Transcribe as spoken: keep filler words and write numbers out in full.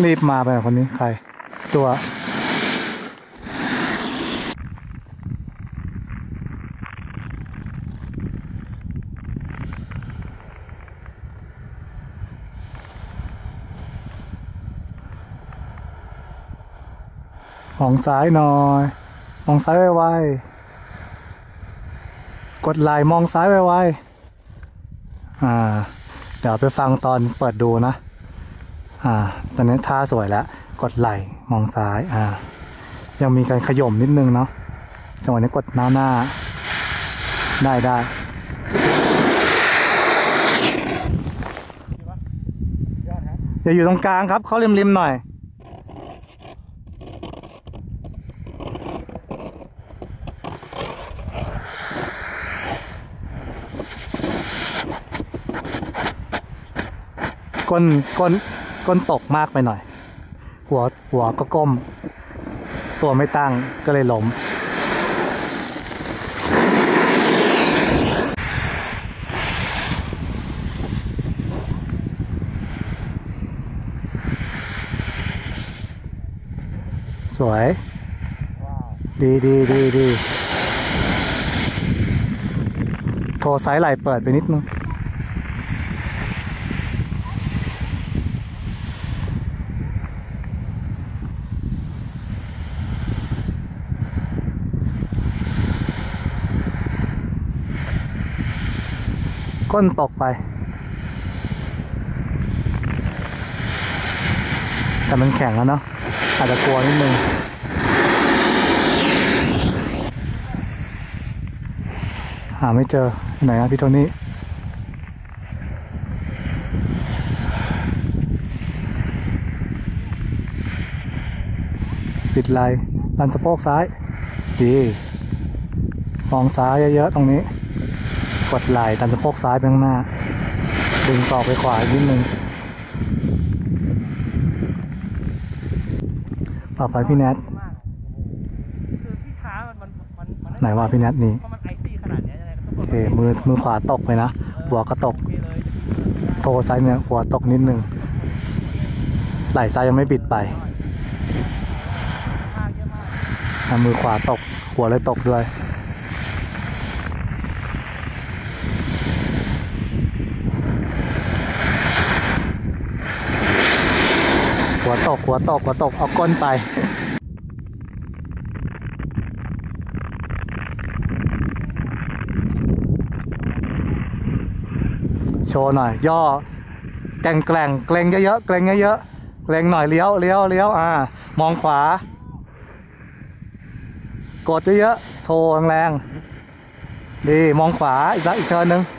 รีบมาไปคนนี้ใครตัวมองซ้ายหน่อยมองซ้ายไวๆกดไลค์มองซ้ายไวๆอ่าเดี๋ยวไปฟังตอนเปิดดูนะอ่าตอนนี้ท่าสวยแล้วกดไหล่มองซ้ายอ่ายังมีการขย่มนิดนึงเนาะจังหวะนี้กดหน้าหน้าได้ได้อย่าอยู่ตรงกลางครับเขาริมๆหน่อยก้นก้นก้นตกมากไปหน่อยหัวหัวก็ก้มตัวไม่ตั้งก็เลยล้มสวยดีดีดีดีโทรไซส์ไหลเปิดไปนิดนึงก้นตกไปแต่มันแข็งแล้วเนาะอาจจะกลัวนิดนึงหาไม่เจอไหนนะพี่โทนี่ปิดไหล่ดันสะโพกซ้ายดีมองซ้ายเยอะๆตรงนี้กดไหล่ดันสะโพกซ้ายไปข้างหน้าดึงศอกไปขวาอีกนิดนึงต่อไปพี่แนทไหนว่าพี่แนทนี่โอเคมือมือขวาตกไปนะหัวก็ตกโทซ้ายเนี่ยหัวตกนิดนึงไหล่ซ้ายยังไม่บิดไปมือขวาตกหัวเลยตกด้วยหัวตกหัวตกหัวตกเอาก้นไปโชว์หน่อยย่อแกร่งแกร่งเกรงเยอะๆเกรงเยอะๆเกรงหน่อยเลี้ยวเลี้ยวเลี้ยวอ่ามองขวากดเยอะๆโทรแรงๆดีมองขวาอีกแล้วอีกเชิญหนึ่ง